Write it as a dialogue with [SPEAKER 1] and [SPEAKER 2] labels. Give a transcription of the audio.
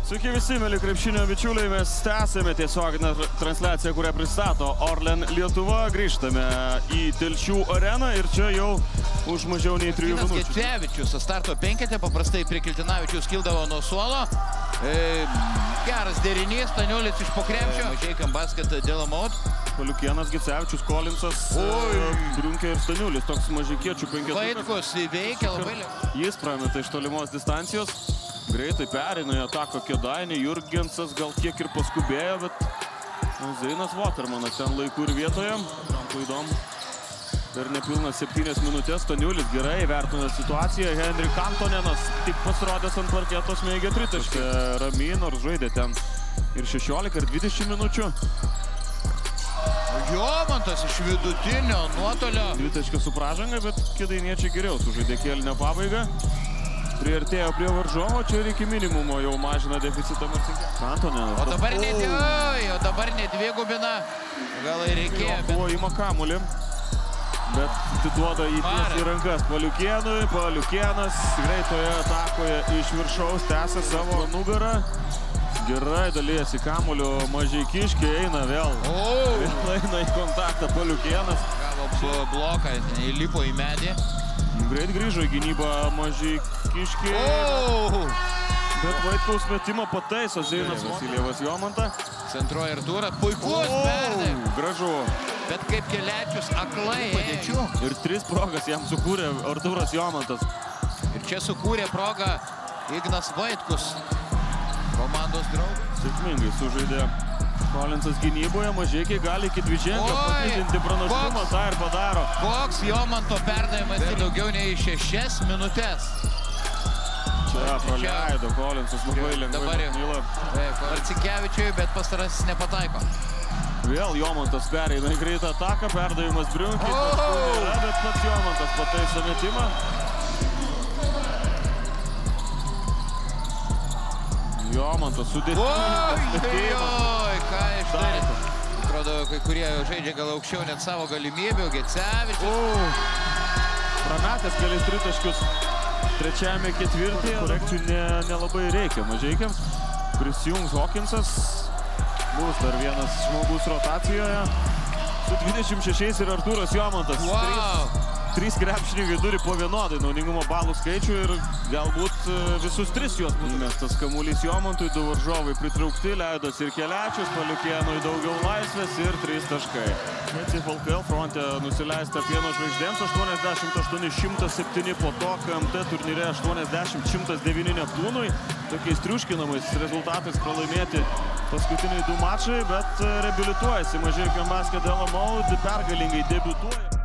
[SPEAKER 1] Sveiki visi, mėly krepšinio bičiuliai, mes tęsėme tiesioginę transliaciją, kurią pristato Orlen Lietuva. Grįžtame į Telšių areną ir čia jau už mažiau nei 3 minučių.
[SPEAKER 2] Gecevičius starto penkete, paprastai prie Kiltinavičiaus kildavo nuo suolo. Geras derinys, Staniulis iš po krepšio. Mažeikam basket dėl Amaut.
[SPEAKER 1] Paliukėnas, Gecevičius, Kolinsas, Briunkė ir Staniulis. Toks mažeikiečių penketukas.
[SPEAKER 2] Vaitkus įveikia labai lėtai.
[SPEAKER 1] Jis prameta iš tolimos distancijos. Greitai perino į ataką Kėdainį. Jurgensas gal kiek ir paskubėjo, bet Zainas Watermanas ten laiku ir vietoje. Klaidom. Per nepilnas 7 minutės. Staniulis gerai vertina situaciją. Henrik Antonenas tik pasirodęs ant parketo smeigia tritaškį. Ramiai, nors žaidė ten ir 16 ir 20 minučių.
[SPEAKER 2] Jomantas iš vidutinio nuotolio.
[SPEAKER 1] Dvitaškio su pražanga, bet kėdainiečiai geriau sužaidė kėlinio pabaigą. Priartėjo prie varžovo, čia ir iki minimumo jau mažina deficitą Marcinkevičius. Antonenas.
[SPEAKER 2] O dabar nedvigubina. Gal ir reikėjo.
[SPEAKER 1] Buvo įma kamuolį, bet atiduoda į tiesiai rankas Paliukėnui. Paliukėnas greitoje atakoje iš viršaus tęsia savo nugarą. Gerai dalyjasi kamuolio Mažeikiškiai, eina vėl. Eina į kontaktą Paliukėnas.
[SPEAKER 2] Gavo bloką, įlipo į medį.
[SPEAKER 1] Greit grįžo į gynybą Mažeikiškiai. Bet Vaitkaus metimą pataiso Zainas Vasiljevas Jomantą.
[SPEAKER 2] Centruoja Artūrą. Puikus perdė.
[SPEAKER 1] Gražu.
[SPEAKER 2] Bet kaip Kelečius aklai padėčių.
[SPEAKER 1] Ir 3 progas jam sukūrė Artūras Jomantas.
[SPEAKER 2] Ir čia sukūrė progą Ignas Vaitkus. Komandos draugas.
[SPEAKER 1] Sėkmingai sužaidė Kolinsas gynyboje. Mažeikiai gali iki dviženklio padidinti pranašumą. Tai ir padaro.
[SPEAKER 2] Koks Jomanto perdavimas ir daugiau nei 6 minutės.
[SPEAKER 1] Čia praleido Kolinsas labai lengvai.
[SPEAKER 2] Marcinkevičiui, bet pastarasis nepataiko.
[SPEAKER 1] Vėl Jomantas pereina į greitą ataką. Perdavimas Briunkiai. Bet pats Jomantas pataiso metimą. Jomantas sudėtingas.
[SPEAKER 2] Ką išdarė? Atrodo, kai kurie žaidžia gal aukščiau net savo galimybių. Gecevičius.
[SPEAKER 1] Prametęs kelis tritaškius trečiajame ketvirtyje. Korekcijų nelabai reikia Mažeikiams. Prisijungs Hawkinsas. Bus dar vienas žmogus rotacijoje. Su 26 ir Artūras Jomantas. 3 krepšininkai turi po vienodai naudingumo balų skaičių ir galbūt visus 3 juos įmestas kamuolys Jomantui. 2 varžovai pritraukti, leidosi ir Kelečius, Paliukėnui daugiau laisvės ir 3 taškai. Net LKL fronte nusileista Pieno žvaigždėms 88-107 po to KMT turnyre 80-109 Neptūnui. Tokiais triuškinamais rezultatais pralaimėti paskutiniai 2 mačai, bet reabilituojasi Mažeikiam basket dėl Amaut, pergalingai debiutuoja.